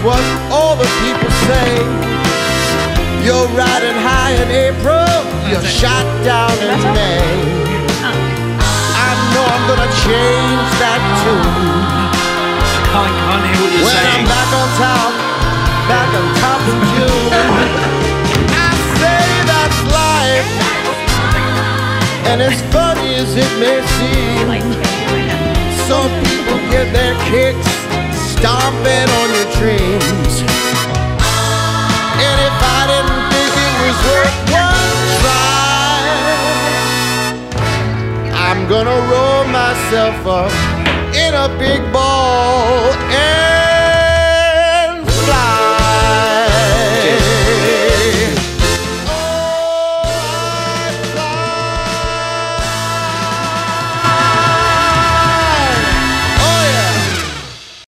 what all the people say. You're riding high in April, you're shot down in May. I know I'm gonna change that tune. Can't hear what you're when saying. I'm back on top in June. I say that's life, and as funny as it may seem, some people get their kicks stomping on your dreams. And if I didn't think it was worth one try, I'm gonna roll myself up in a big ball and